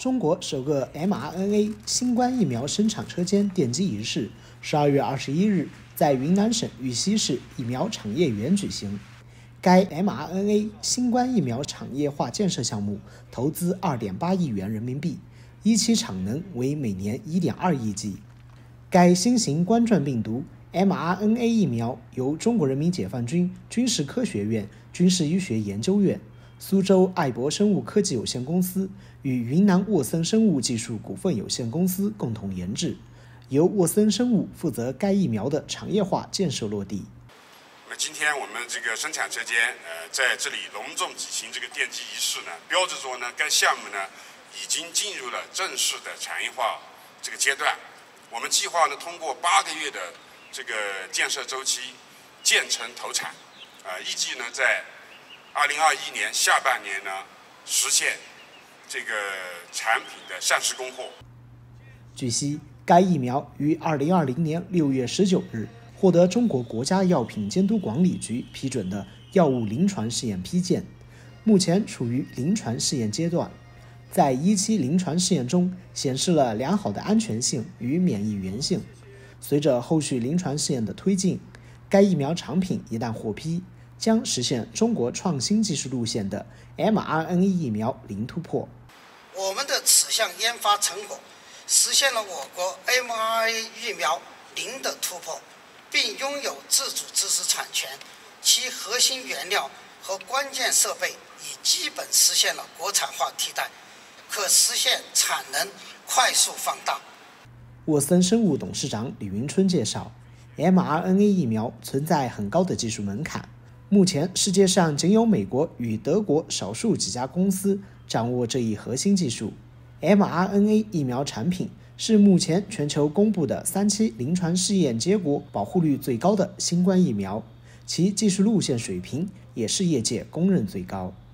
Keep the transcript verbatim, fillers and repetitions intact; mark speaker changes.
Speaker 1: 中国首个 M R N A 新冠疫苗生产车间奠基仪式，十二月二十一日在云南省玉溪市疫苗产业园举行。该 M R N A 新冠疫苗产业化建设项目投资二点八亿元人民币，一期产能为每年一点二亿剂。该新型冠状病毒 M R N A 疫苗由中国人民解放军军事科学院军事医学研究院、苏州爱博生物科技有限公司与云南沃森生物技术股份有限公司共同研制，由沃森生物负责该疫苗的产业化建设落地。
Speaker 2: 那今天我们这个生产车间呃在这里隆重举行这个奠基仪式呢，标志着呢该项目呢已经进入了正式的产业化这个阶段。我们计划呢通过八个月的这个建设周期建成投产，呃预计呢在二零二一年下半年呢实现这个产品的上市供货。
Speaker 1: 据悉，该疫苗于二零二零年六月十九日获得中国国家药品监督管理局批准的药物临床试验批件，目前处于临床试验阶段。在一期临床试验中显示了良好的安全性与免疫原性。随着后续临床试验的推进，该疫苗产品一旦获批，将实现中国创新技术路线的 M R N A 疫苗零突破。
Speaker 3: 我们的此项研发成果实现了我国 M R N A 疫苗零的突破，并拥有自主知识产权，其核心原料和关键设备已基本实现了国产化替代，可实现产能快速放大。
Speaker 1: 沃森生物董事长李云春介绍 ，M R N A 疫苗存在很高的技术门槛，目前世界上仅有美国与德国少数几家公司掌握这一核心技术。M R N A 疫苗产品是目前全球公布的三期临床试验结果保护率最高的新冠疫苗，其技术路线水平也是业界公认最高。